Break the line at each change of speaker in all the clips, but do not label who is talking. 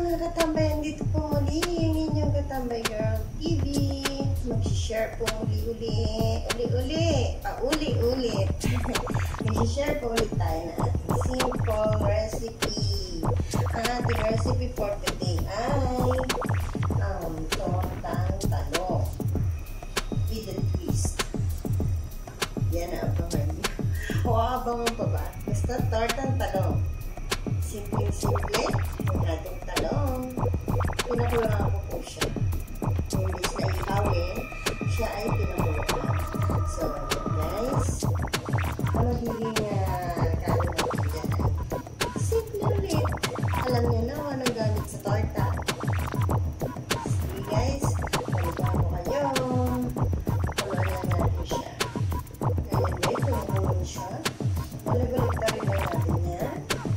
mga katambay, dito po muli yung inyong katambay girl TV. Mag-share po uli-ulit. Mag-share po ulit tayo na ating simple recipe. Ang ating recipe for today ay tortang talong with a twist. Yan ang abangan niyo. O abangan pa ba? Basta tortang talong. Simple-simple ang ating talong. Pinakulangan ko po siya. Imbis na ihawin, siya ay pinakulangan. So, guys, ang magiging kano natin dyan ay simple ulit. Alam niyo na kung anong gamit sa torta. Sige guys, palitan ko kayo. Kulangan natin siya. Ngayon guys, kumukulong siya. Balik-balik na rin natin yan.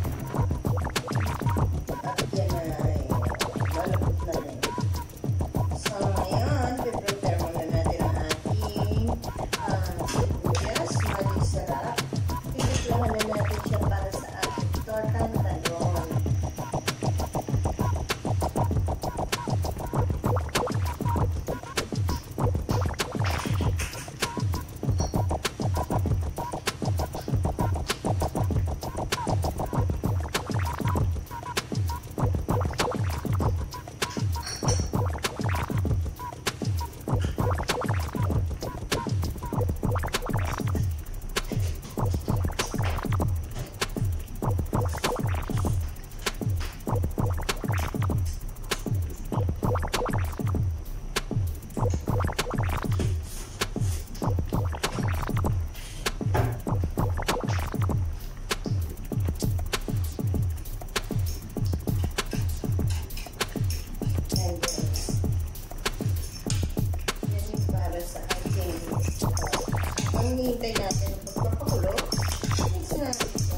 Hinihintay natin ang pagpapakulo. Mix natin ito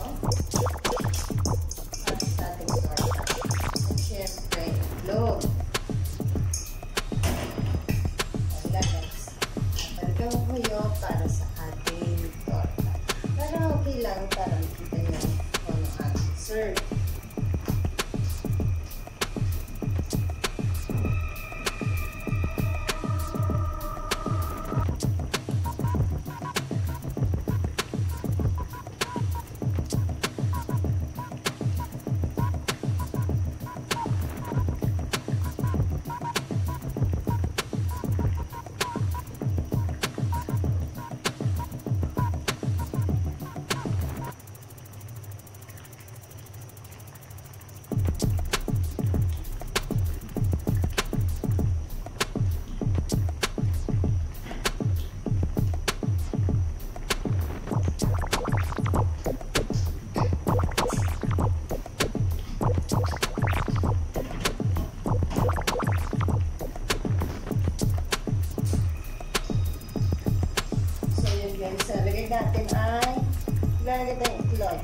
at sa ating torta. At syempre, itlog. Wala guys. Balikan ko yun para sa ating torta. Pero okay lang para makita nyo kung ano ating serve. So, lagay natin ay lalagay tayong itlog.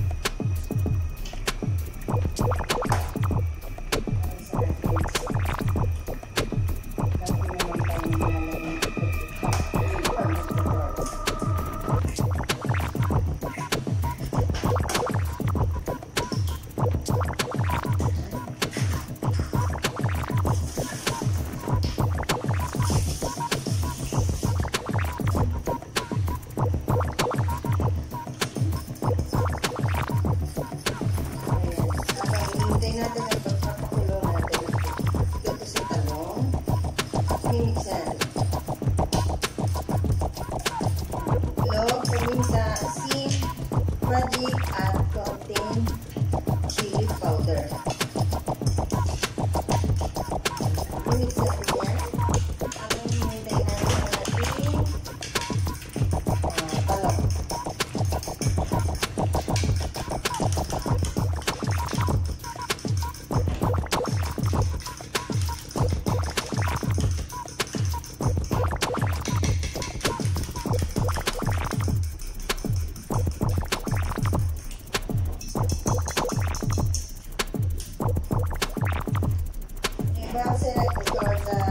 Paminta, asin, magic, at konting chili powder. Mix natin yan. Habang hinintay natin ang ating talong. Base na ito,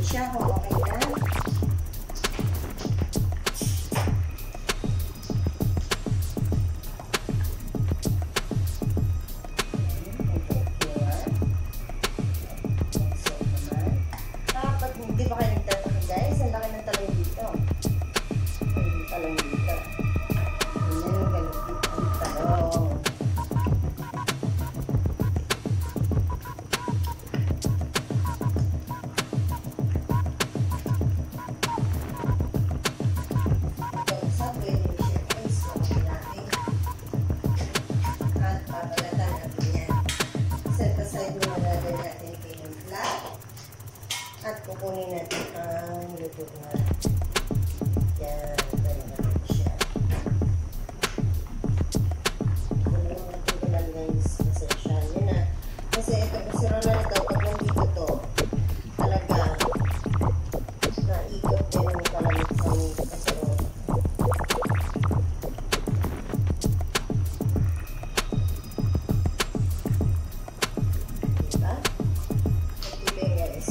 siya kung okay na. Hindi pa kayo nagtataka guys, ang laki ng talong dito. Ang talong dito. Yan yung galupit ang talong. Ito isa, pwede yung share guys. Okay natin. At papalatan natin yan. Set aside muna natin natin yung flat. At kukunin natin ang luto na. Yan, tayo natin siya. Kunin natin ko lang guys, pasensyahan nyo na. Kasi ito, kasirala na ito, pag nandito to, talaga, naikot din yung kalamit sa kasirala. Diba? Okay guys.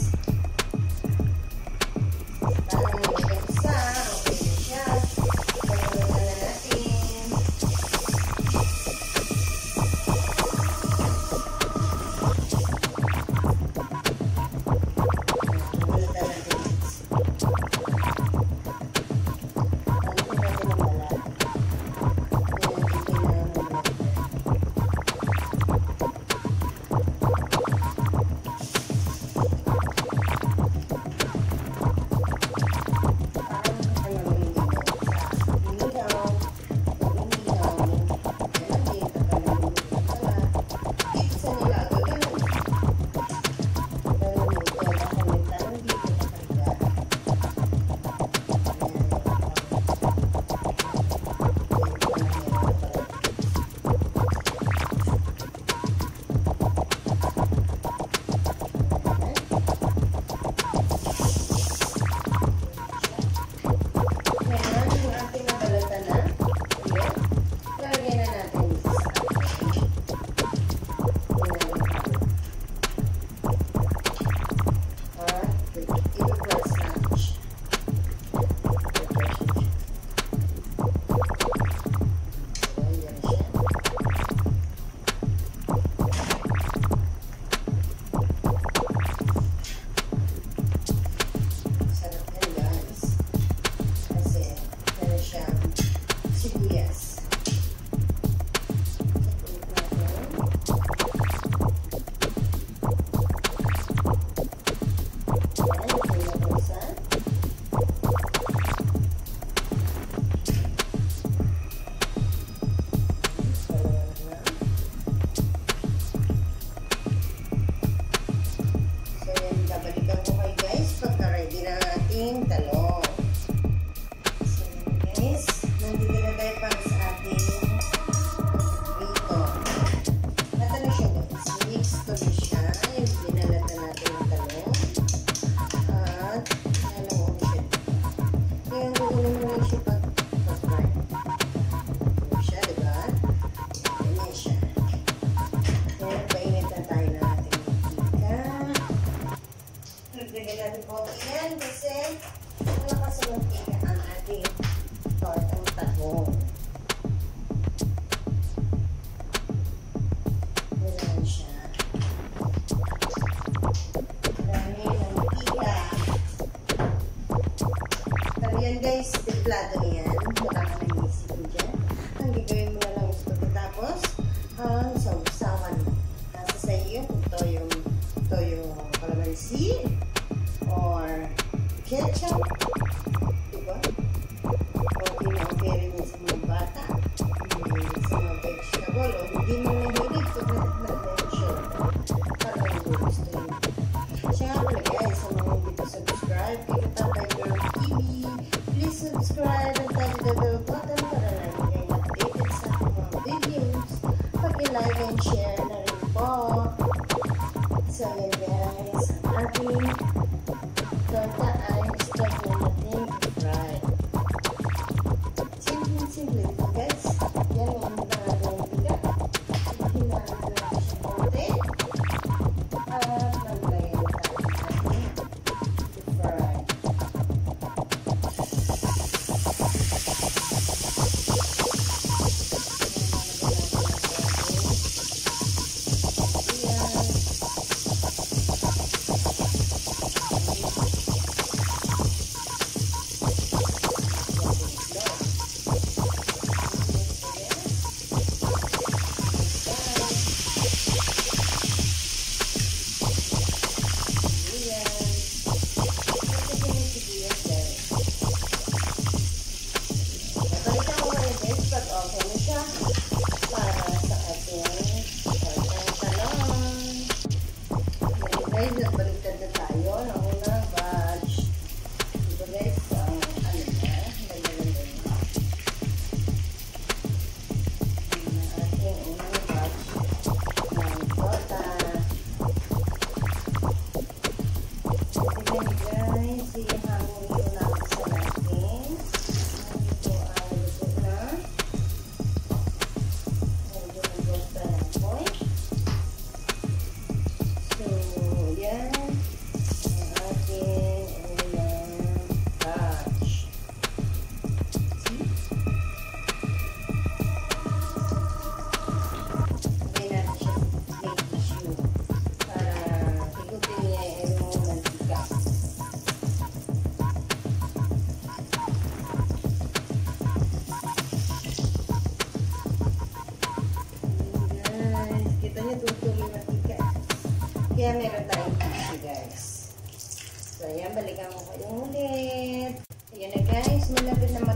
Talong. So guys, nandito na tayo para sa ating rito. At ano siya guys, mix to na siya. Yung binalatan natin yung talong. At alam mo siya. Kaya gugulo mo lang siya pag-fry. Ano siya, diba? Ganyan siya. Kaya painit na tayo na ating mantika. Lagdagan natin po yan kasi wala kasi mantika ang ating tortang talong. Ganyan siya. Dami ng mantika. Pero yan guys, templado yan. Wala ka nang isipin dyan. Ang gagawin mo na lang ito. Tapos, ang sausawan mo. Nasa sa iyo kung ito yung calamansi or ketchup, diba? Okay na okay rin sa mga bata, sa mga vegetable, o hindi mo nahilig pag nag-mention para hindi gusto yun. Siya nga pala guys, sa mga hindi pa subscribe kay Tatay Girl TV, please subscribe and tap the bell button para lagi kayo updated sa mga videos. Pag-like and share na rin po. So yan guys, ang ating torta ay start na natin i-fry. Simple ito guys. Yan ang natin bigat. Hinaan na natin siya konti. At naglayan natin i-fry. malapit na